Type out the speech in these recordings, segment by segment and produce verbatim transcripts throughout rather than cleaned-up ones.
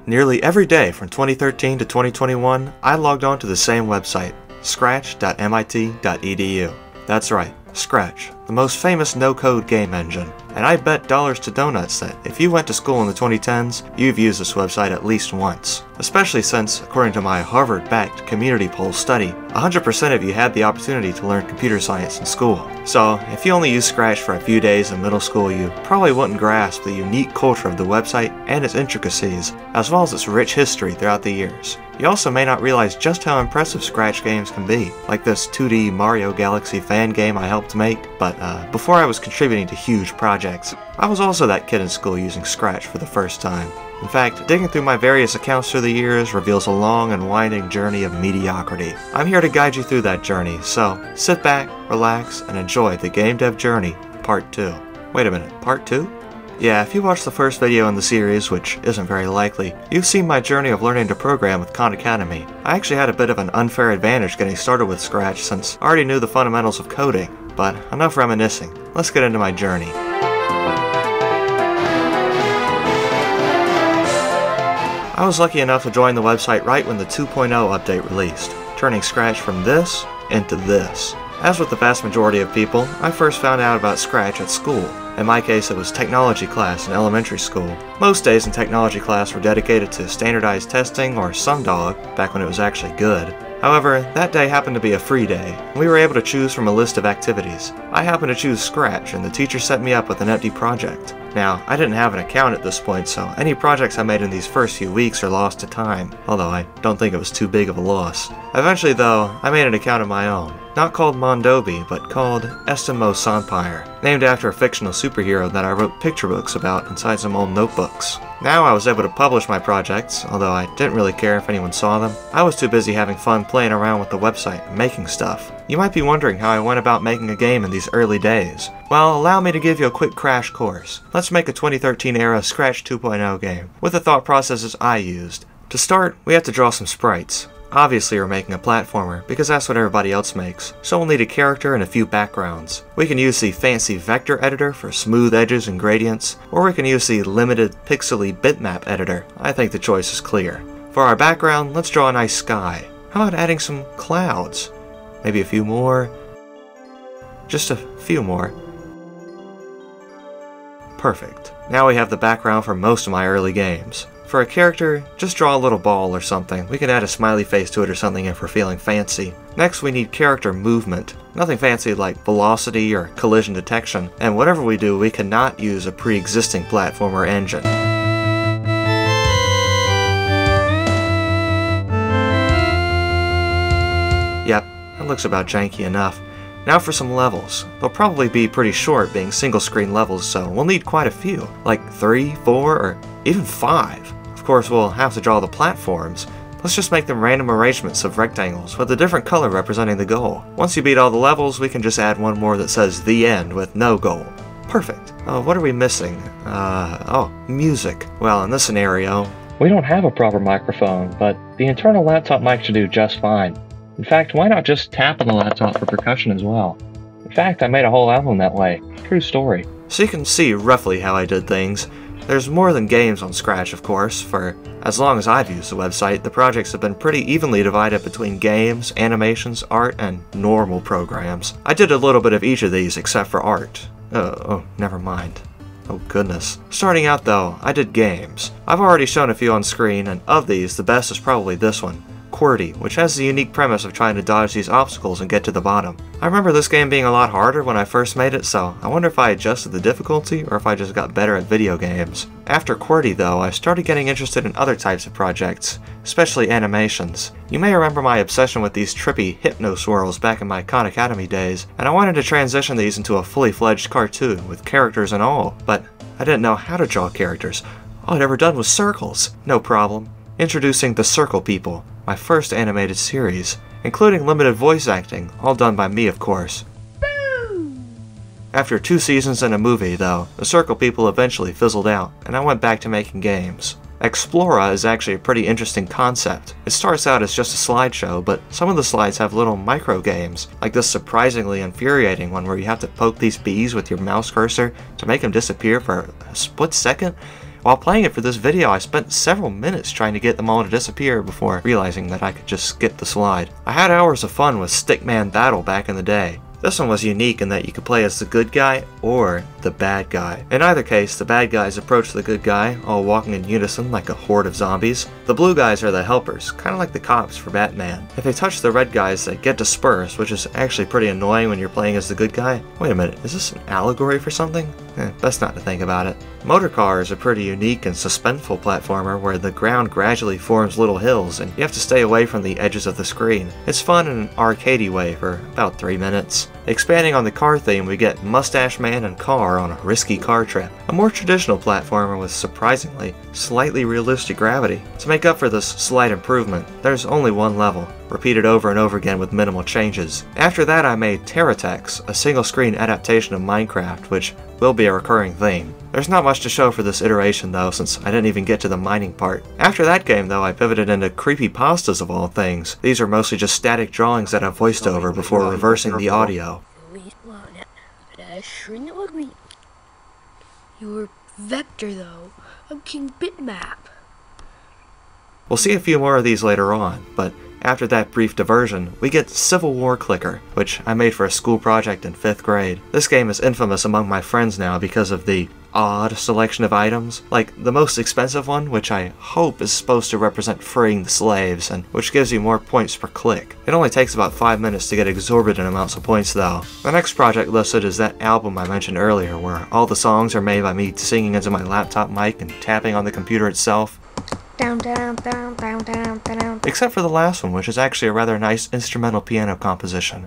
Nearly every day from twenty thirteen to twenty twenty-one, I logged on to the same website, scratch dot M I T dot E D U. That's right, Scratch, the most famous no-code game engine. And I bet dollars to donuts that if you went to school in the twenty tens, you've used this website at least once. Especially since, according to my Harvard-backed community poll study, one hundred percent of you had the opportunity to learn computer science in school. So, if you only used Scratch for a few days in middle school, you probably wouldn't grasp the unique culture of the website and its intricacies, as well as its rich history throughout the years. You also may not realize just how impressive Scratch games can be, like this two D Mario Galaxy fan game I helped make, but uh, before I was contributing to huge projects, I was also that kid in school using Scratch for the first time. In fact, digging through my various accounts through the years reveals a long and winding journey of mediocrity. I'm here to guide you through that journey, so sit back, relax, and enjoy the Game Dev Journey, Part two. Wait a minute, Part two? Yeah, if you watched the first video in the series, which isn't very likely, you've seen my journey of learning to program with Khan Academy. I actually had a bit of an unfair advantage getting started with Scratch since I already knew the fundamentals of coding, but enough reminiscing. Let's get into my journey. I was lucky enough to join the website right when the two point oh update released, turning Scratch from this into this. As with the vast majority of people, I first found out about Scratch at school. In my case, it was technology class in elementary school. Most days in technology class were dedicated to standardized testing or Sumdog, back when it was actually good. However, that day happened to be a free day, and we were able to choose from a list of activities. I happened to choose Scratch, and the teacher set me up with an empty project. Now, I didn't have an account at this point, so any projects I made in these first few weeks are lost to time, although I don't think it was too big of a loss. Eventually though, I made an account of my own. Not called Mondobi, but called Estimo Sanpire, named after a fictional superhero that I wrote picture books about inside some old notebooks. Now I was able to publish my projects, although I didn't really care if anyone saw them. I was too busy having fun playing around with the website and making stuff. You might be wondering how I went about making a game in these early days. Well, allow me to give you a quick crash course. Let's make a twenty thirteen era Scratch two point oh game, with the thought processes I used. To start, we have to draw some sprites. Obviously we're making a platformer, because that's what everybody else makes, so we'll need a character and a few backgrounds. We can use the fancy vector editor for smooth edges and gradients, or we can use the limited pixely bitmap editor. I think the choice is clear. For our background, let's draw a nice sky. How about adding some clouds? Maybe a few more? Just a few more. Perfect. Now we have the background for most of my early games. For a character, just draw a little ball or something. We can add a smiley face to it or something if we're feeling fancy. Next we need character movement. Nothing fancy like velocity or collision detection, and whatever we do, we cannot use a pre-existing platformer engine. Yep, that looks about janky enough. Now for some levels. They'll probably be pretty short, being single screen levels, so we'll need quite a few. Like three, four, or even five. Of course, we'll have to draw the platforms. Let's just make them random arrangements of rectangles with a different color representing the goal. Once you beat all the levels, we can just add one more that says The End with no goal. Perfect. Oh, what are we missing? Uh, oh, music. Well, in this scenario, we don't have a proper microphone, but the internal laptop mic should do just fine. In fact, why not just tap on the laptop for percussion as well? In fact, I made a whole album that way. True story. So you can see roughly how I did things. There's more than games on Scratch, of course. For as long as I've used the website, the projects have been pretty evenly divided between games, animations, art, and normal programs. I did a little bit of each of these except for art. Uh, oh, never mind. Oh goodness. Starting out though, I did games. I've already shown a few on screen, and of these, the best is probably this one. QWERTY, which has the unique premise of trying to dodge these obstacles and get to the bottom. I remember this game being a lot harder when I first made it, so I wonder if I adjusted the difficulty or if I just got better at video games. After QWERTY though, I started getting interested in other types of projects, especially animations. You may remember my obsession with these trippy hypno swirls back in my Khan Academy days, and I wanted to transition these into a fully fledged cartoon with characters and all, but I didn't know how to draw characters. All I'd ever done was circles. No problem. Introducing the Circle People, my first animated series, including limited voice acting, all done by me of course. Boom! After two seasons and a movie though, the Circle People eventually fizzled out, and I went back to making games. Explora is actually a pretty interesting concept. It starts out as just a slideshow, but some of the slides have little micro games, like this surprisingly infuriating one where you have to poke these bees with your mouse cursor to make them disappear for a split second. While playing it for this video, I spent several minutes trying to get them all to disappear before realizing that I could just skip the slide. I had hours of fun with Stickman Battle back in the day. This one was unique in that you could play as the good guy or the bad guy. In either case, the bad guys approach the good guy, all walking in unison like a horde of zombies. The blue guys are the helpers, kind of like the cops for Batman. If they touch the red guys, they get dispersed, which is actually pretty annoying when you're playing as the good guy. Wait a minute, is this an allegory for something? Eh, best not to think about it. Motor Car is a pretty unique and suspenseful platformer where the ground gradually forms little hills and you have to stay away from the edges of the screen. It's fun in an arcadey way for about three minutes. Expanding on the car theme, we get Mustache Man and Car on a risky car trip, a more traditional platformer with surprisingly slightly realistic gravity. To make up for this slight improvement, there's only one level, repeated over and over again with minimal changes. After that I made Terratex, a single screen adaptation of Minecraft, which will be a recurring theme. There's not much to show for this iteration though, since I didn't even get to the mining part. After that game though, I pivoted into creepypastas of all things. These are mostly just static drawings that I've voiced over before reversing the audio. Your vector though, of King Bitmap. We'll see a few more of these later on, but after that brief diversion, we get Civil War Clicker, which I made for a school project in fifth grade. This game is infamous among my friends now because of the odd selection of items, like the most expensive one, which I hope is supposed to represent freeing the slaves, and which gives you more points per click. It only takes about five minutes to get exorbitant amounts of points though. The next project listed is that album I mentioned earlier, where all the songs are made by me singing into my laptop mic and tapping on the computer itself. Down, down, down, down, down, down. Except for the last one, which is actually a rather nice instrumental piano composition.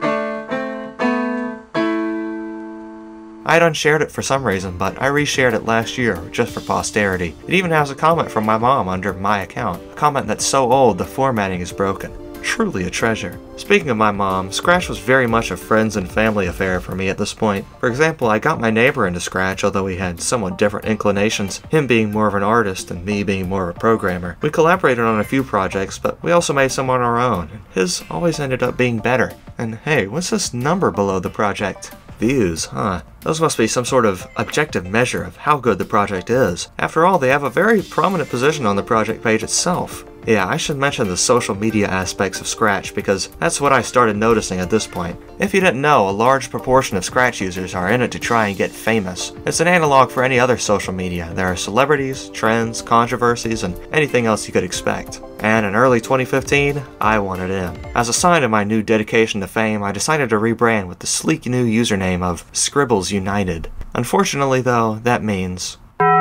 I had unshared it for some reason, but I reshared it last year, just for posterity. It even has a comment from my mom under my account, a comment that's so old the formatting is broken. Truly a treasure. Speaking of my mom, Scratch was very much a friends and family affair for me at this point. For example, I got my neighbor into Scratch, although we had somewhat different inclinations, him being more of an artist and me being more of a programmer. We collaborated on a few projects, but we also made some on our own, and his always ended up being better. And hey, what's this number below the project? Views, huh? Those must be some sort of objective measure of how good the project is. After all, they have a very prominent position on the project page itself. Yeah, I should mention the social media aspects of Scratch because that's what I started noticing at this point. If you didn't know, a large proportion of Scratch users are in it to try and get famous. It's an analog for any other social media. There are celebrities, trends, controversies, and anything else you could expect. And in early twenty fifteen, I wanted in. As a sign of my new dedication to fame, I decided to rebrand with the sleek new username of Scribbles United. Unfortunately though, that means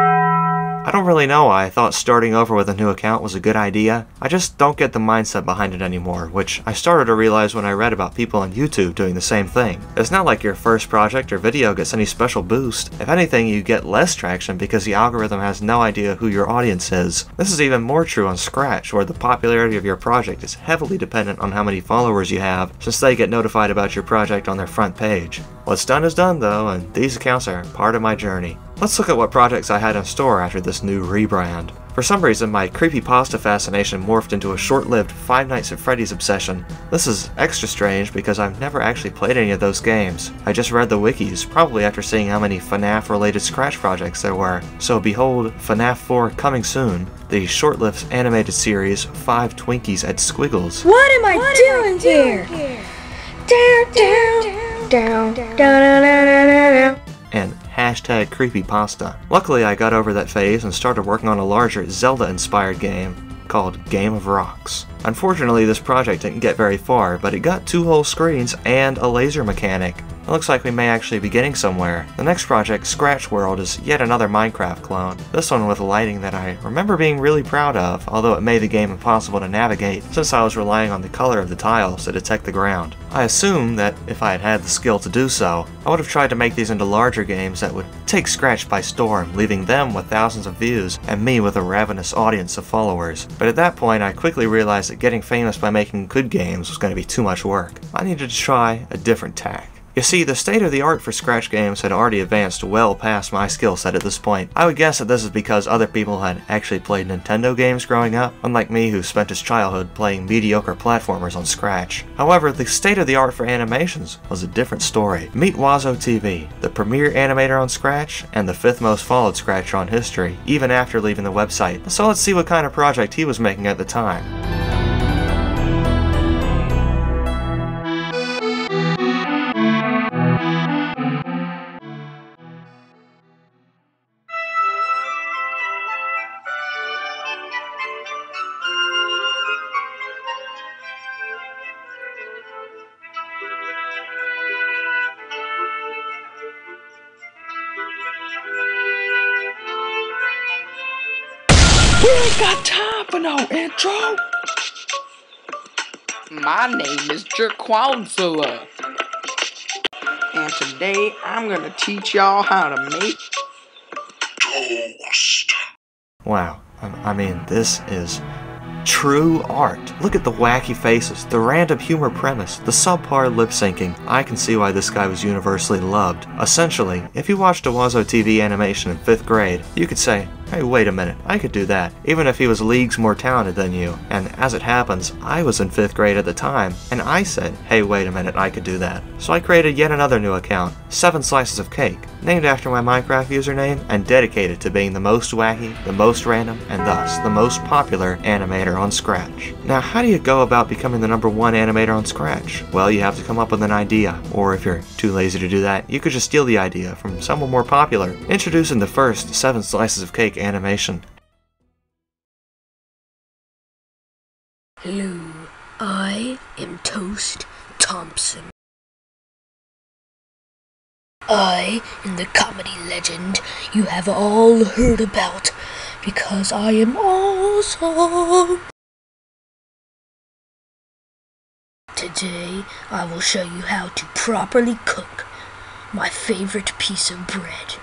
I don't really know why I thought starting over with a new account was a good idea. I just don't get the mindset behind it anymore, which I started to realize when I read about people on YouTube doing the same thing. It's not like your first project or video gets any special boost. If anything, you get less traction because the algorithm has no idea who your audience is. This is even more true on Scratch, where the popularity of your project is heavily dependent on how many followers you have, since they get notified about your project on their front page. What's done is done though, and these accounts are part of my journey. Let's look at what projects I had in store after this new rebrand. For some reason, my creepypasta fascination morphed into a short-lived Five Nights at Freddy's obsession. This is extra strange because I've never actually played any of those games. I just read the wikis, probably after seeing how many FNAF-related Scratch projects there were. So behold, FNAF four coming soon, the short-lived animated series Five Twinkies at Squiggles. What am I what doing, am I doing here? here? Down, down, down, down, down, down, down, down. And hashtag creepypasta. Luckily I got over that phase and started working on a larger Zelda-inspired game called Game of Rocks. Unfortunately, this project didn't get very far, but it got two whole screens and a laser mechanic. It looks like we may actually be getting somewhere. The next project, Scratch World, is yet another Minecraft clone. This one with lighting that I remember being really proud of, although it made the game impossible to navigate since I was relying on the color of the tiles to detect the ground. I assume that if I had had the skill to do so, I would have tried to make these into larger games that would take Scratch by storm, leaving them with thousands of views and me with a ravenous audience of followers. But at that point, I quickly realized that getting famous by making good games was going to be too much work. I needed to try a different tack. You see, the state of the art for Scratch games had already advanced well past my skill set at this point. I would guess that this is because other people had actually played Nintendo games growing up, unlike me who spent his childhood playing mediocre platformers on Scratch. However, the state of the art for animations was a different story. Meet Wozo T V, the premier animator on Scratch, and the fifth most followed Scratcher on history, even after leaving the website. So let's see what kind of project he was making at the time. We ain't got time for no intro. My name is Jerquanzilla, and today I'm gonna teach y'all how to make toast. Wow, I mean, this is true art. Look at the wacky faces, the random humor premise, the subpar lip syncing. I can see why this guy was universally loved. Essentially, if you watched a Wozo T V animation in fifth grade, you could say, hey, wait a minute, I could do that, even if he was leagues more talented than you. And as it happens, I was in fifth grade at the time, and I said, hey, wait a minute, I could do that. So I created yet another new account, Seven Slices of Cake, named after my Minecraft username, and dedicated to being the most wacky, the most random, and thus the most popular animator on Scratch. Now, how do you go about becoming the number one animator on Scratch? Well, you have to come up with an idea, or if you're too lazy to do that, you could just steal the idea from someone more popular. Introducing the first Seven Slices of Cake animation. Hello, I am Toast Thompson. I am the comedy legend you have all heard about because I am awesome. Today, I will show you how to properly cook my favorite piece of bread.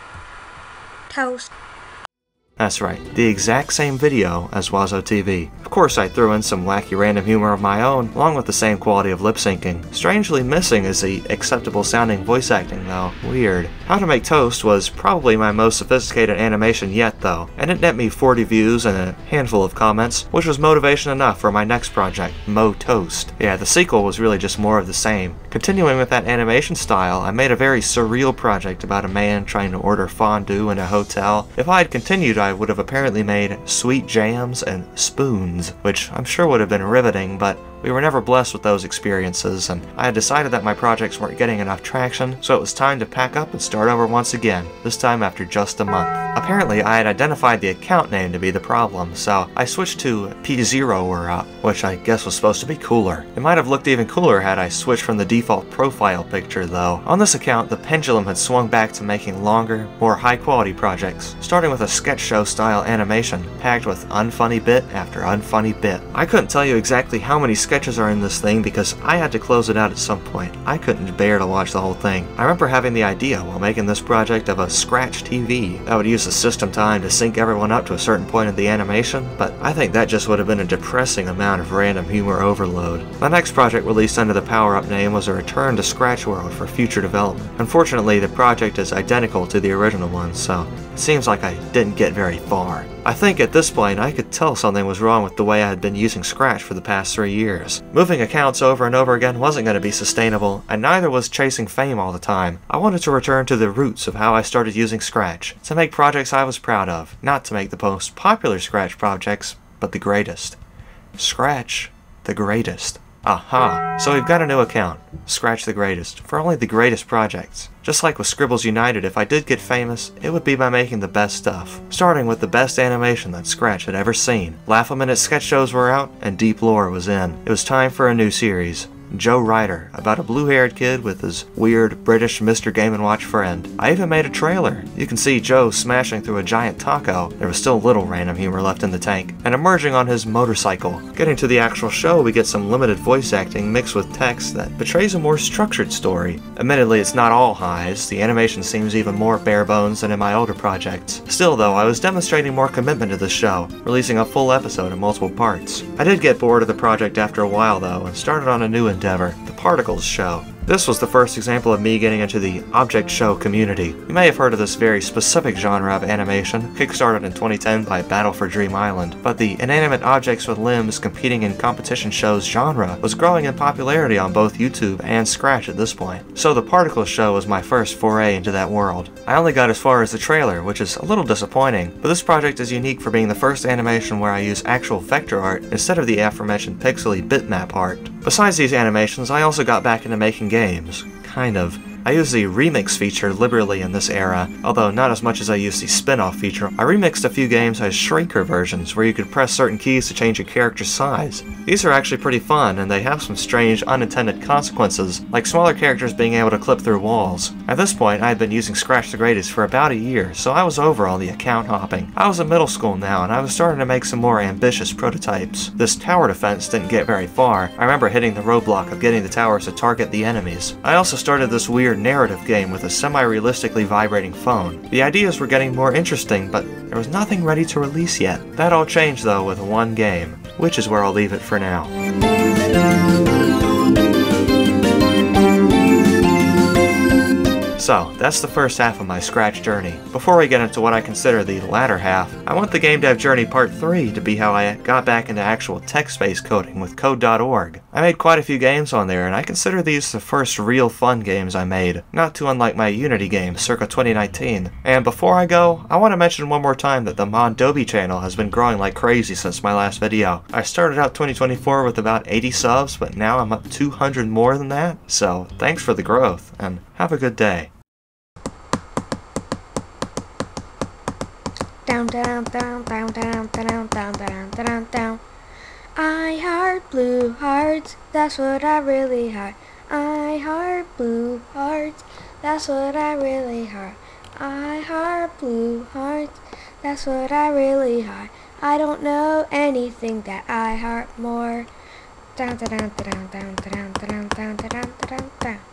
Toast. That's right, the exact same video as Wozo T V. Of course, I threw in some wacky random humor of my own, along with the same quality of lip syncing. Strangely missing is the acceptable sounding voice acting though. Weird. How to Make Toast was probably my most sophisticated animation yet though, and it net me forty views and a handful of comments, which was motivation enough for my next project, Mo Toast. Yeah, the sequel was really just more of the same. Continuing with that animation style, I made a very surreal project about a man trying to order fondue in a hotel. If I had continued, I would have apparently made sweet jams and spoons, which I'm sure would have been riveting, but we were never blessed with those experiences, and I had decided that my projects weren't getting enough traction, so it was time to pack up and start over once again, this time after just a month. Apparently, I had identified the account name to be the problem, so I switched to P zero er up, which I guess was supposed to be cooler. It might have looked even cooler had I switched from the default profile picture, though. On this account, the pendulum had swung back to making longer, more high-quality projects, starting with a sketch show-style animation, packed with unfunny bit after unfunny bit. I couldn't tell you exactly how many sketches are in this thing because I had to close it out at some point. I couldn't bear to watch the whole thing. I remember having the idea while making this project of a Scratch T V that would use the system time to sync everyone up to a certain point of the animation, but I think that just would have been a depressing amount of random humor overload. My next project released under the Power Up name was a return to Scratch World for future development. Unfortunately, the project is identical to the original one, so it seems like I didn't get very far. I think at this point I could tell something was wrong with the way I had been using Scratch for the past three years. Moving accounts over and over again wasn't going to be sustainable, and neither was chasing fame all the time. I wanted to return to the roots of how I started using Scratch, to make projects I was proud of, not to make the most popular Scratch projects, but the greatest. Scratch the greatest. Aha! So we've got a new account, Scratch the Greatest, for only the greatest projects. Just like with Scribbles United, if I did get famous, it would be by making the best stuff. Starting with the best animation that Scratch had ever seen. Laugh-A-Minute sketch shows were out, and deep lore was in. It was time for a new series. Joe Ryder, about a blue-haired kid with his weird British Mister Game and Watch friend. I even made a trailer. You can see Joe smashing through a giant taco. There was still little random humor left in the tank, and emerging on his motorcycle. Getting to the actual show, we get some limited voice acting mixed with text that betrays a more structured story. Admittedly, it's not all highs. The animation seems even more bare bones than in my older projects. Still though, I was demonstrating more commitment to the show, releasing a full episode in multiple parts. I did get bored of the project after a while though, and started on a new endeavor, The Particles Show. This was the first example of me getting into the object show community. You may have heard of this very specific genre of animation, kickstarted in twenty ten by Battle for Dream Island, but the inanimate objects with limbs competing in competition shows genre was growing in popularity on both YouTube and Scratch at this point. So the Particle Show was my first foray into that world. I only got as far as the trailer, which is a little disappointing, but this project is unique for being the first animation where I use actual vector art instead of the aforementioned pixely bitmap art. Besides these animations, I also got back into making games. Kind of. I use the remix feature liberally in this era, although not as much as I use the spin-off feature. I remixed a few games as shrinker versions, where you could press certain keys to change your character's size. These are actually pretty fun, and they have some strange unintended consequences, like smaller characters being able to clip through walls. At this point, I had been using Scratch the Greatest for about a year, so I was over all the account hopping. I was in middle school now, and I was starting to make some more ambitious prototypes. This tower defense didn't get very far. I remember hitting the roadblock of getting the towers to target the enemies. I also started this weird narrative game with a semi-realistically vibrating phone. The ideas were getting more interesting, but there was nothing ready to release yet. That all changed though with one game, which is where I'll leave it for now. So, that's the first half of my Scratch journey. Before we get into what I consider the latter half, I want the Game Dev Journey Part three to be how I got back into actual text-based coding with code dot org. I made quite a few games on there, and I consider these the first real fun games I made, not too unlike my Unity game circa twenty nineteen. And before I go, I want to mention one more time that the Mondobi channel has been growing like crazy since my last video. I started out twenty twenty-four with about eighty subs, but now I'm up two hundred more than that, so thanks for the growth, and have a good day. Down, down, down, down, down, down, down, down, down, down. I heart blue hearts, that's what I really heart. I heart blue hearts, that's what I really heart. I heart blue hearts, that's what I really heart. I don't know anything that I heart more. Down, down, down, down, down, down, down, down, down, down, down.